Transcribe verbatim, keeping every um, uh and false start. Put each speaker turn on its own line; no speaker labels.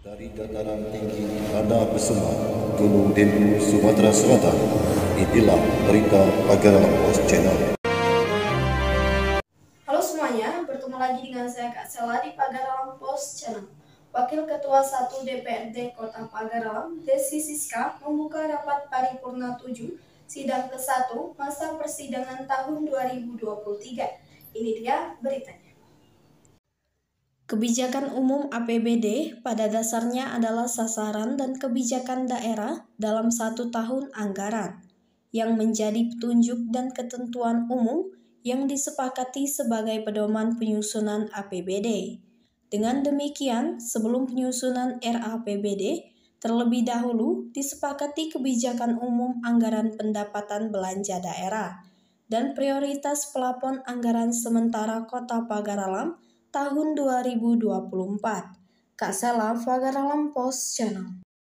Dari dataran tinggi Tanah Besema, Gunung Dempu, Sumatera Selatan, inilah berita Pagar Alam Pos Channel.
Halo semuanya, bertemu lagi dengan saya Kak Sela di Pagar Alam Pos Channel. Wakil Ketua satu D P R D Kota Pagar Alam, Desi Siska, membuka rapat paripurna tujuh sidang ke satu masa persidangan tahun dua ribu dua puluh tiga. Ini dia beritanya. Kebijakan umum A P B D pada dasarnya adalah sasaran dan kebijakan daerah dalam satu tahun anggaran, yang menjadi petunjuk dan ketentuan umum yang disepakati sebagai pedoman penyusunan A P B D. Dengan demikian, sebelum penyusunan R A P B D, terlebih dahulu disepakati kebijakan umum anggaran pendapatan belanja daerah dan prioritas pelapon anggaran sementara Kota Pagar Alam tahun dua ribu dua puluh empat. Kak Sela, Pagar Alam Pos Channel.